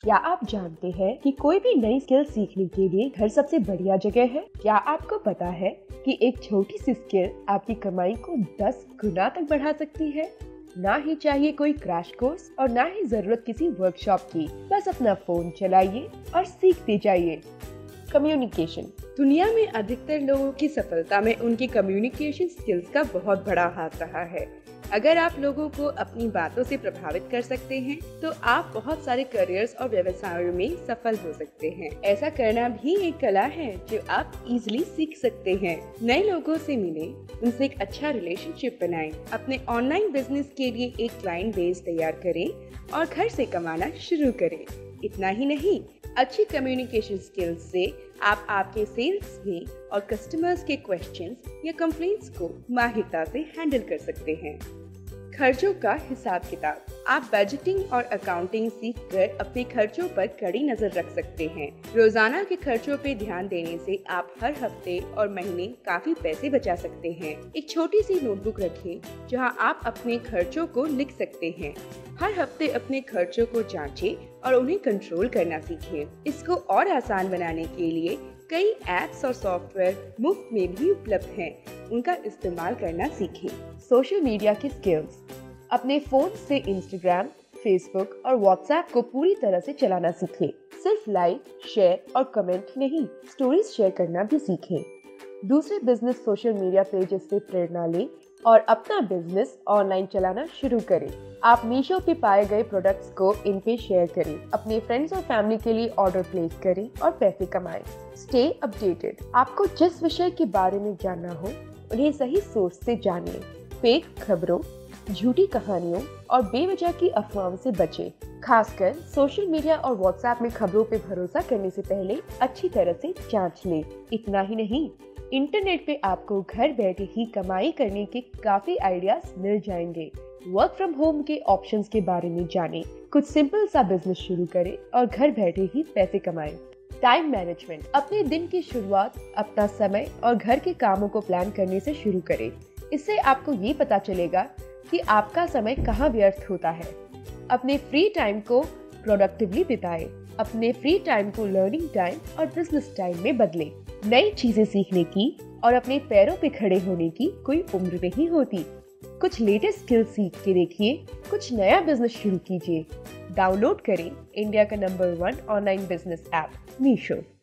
क्या आप जानते हैं कि कोई भी नई स्किल सीखने के लिए घर सबसे बढ़िया जगह है? क्या आपको पता है कि एक छोटी सी स्किल आपकी कमाई को 10 गुना तक बढ़ा सकती है? ना ही चाहिए कोई क्रैश कोर्स और ना ही जरूरत किसी वर्कशॉप की। बस अपना फोन चलाइए और सीखते जाइए। कम्युनिकेशन। दुनिया में अधिकतर लोगों की सफलता में उनकी कम्युनिकेशन स्किल्स का बहुत बड़ा हाथ रहा है। अगर आप लोगों को अपनी बातों से प्रभावित कर सकते हैं, तो आप बहुत सारे करियर्स और व्यवसायों में सफल हो सकते हैं। ऐसा करना भी एक कला है जो आप इजीली सीख सकते हैं। नए लोगों से मिले, उनसे एक अच्छा रिलेशनशिप बनाएं, अपने ऑनलाइन बिजनेस के लिए एक क्लाइंट बेस तैयार करें और घर से कमाना शुरू करें। इतना ही नहीं, अच्छी कम्युनिकेशन स्किल्स से आप आपके सेल्स में और कस्टमर्स के क्वेश्चंस या कंप्लेंट्स को माहिरता से हैंडल कर सकते हैं। खर्चों का हिसाब किताब। आप बजटिंग और अकाउंटिंग सीखकर अपने खर्चों पर कड़ी नजर रख सकते हैं। रोजाना के खर्चों पे ध्यान देने से आप हर हफ्ते और महीने काफी पैसे बचा सकते हैं। एक छोटी सी नोटबुक रखें जहां आप अपने खर्चों को लिख सकते हैं। हर हफ्ते अपने खर्चों को जांचें और उन्हें कंट्रोल करना सीखें। इसको और आसान बनाने के लिए कई एप्स और सॉफ्टवेयर मुफ्त में भी उपलब्ध हैं। उनका इस्तेमाल करना सीखें। सोशल मीडिया की स्किल्स। अपने फोन से इंस्टाग्राम, फेसबुक और व्हाट्सएप को पूरी तरह से चलाना सीखें। सिर्फ लाइक, शेयर और कमेंट नहीं, स्टोरीज शेयर करना भी सीखें। दूसरे बिजनेस सोशल मीडिया पेजेस से प्रेरणा लें और अपना बिजनेस ऑनलाइन चलाना शुरू करें। आप मीशो पे पाए गए प्रोडक्ट्स को इन पे शेयर करें। अपने फ्रेंड्स और फैमिली के लिए ऑर्डर प्लेस करें और पैसे कमाएं। Stay updated. आपको जिस विषय के बारे में जानना हो, उन्हें सही सोर्स से जानिए। फेक खबरों, झूठी कहानियों और बेवजह की अफवाहों से बचें। खासकर सोशल मीडिया और व्हाट्सएप में खबरों पे भरोसा करने से पहले अच्छी तरह से जांच लें। इतना ही नहीं, इंटरनेट पे आपको घर बैठे ही कमाई करने के काफी आइडियाज मिल जाएंगे। वर्क फ्रॉम होम के ऑप्शंस के बारे में जानें। कुछ सिंपल सा बिजनेस शुरू करें और घर बैठे ही पैसे कमाएं। Time management. अपने दिन की शुरुआत अपना समय और घर के कामों को प्लान करने से शुरू करें। इससे आपको ये पता चलेगा कि आपका समय कहाँ व्यर्थ होता है। अपने फ्री टाइम को प्रोडक्टिवली बिताएं। अपने फ्री टाइम को लर्निंग टाइम और बिजनेस टाइम में बदलें। नई चीजें सीखने की और अपने पैरों पे खड़े होने की कोई उम्र नहीं होती। कुछ लेटेस्ट स्किल सीख के देखिए, कुछ नया बिजनेस शुरू कीजिए। डाउनलोड करें इंडिया का number 1 online business app Meesho.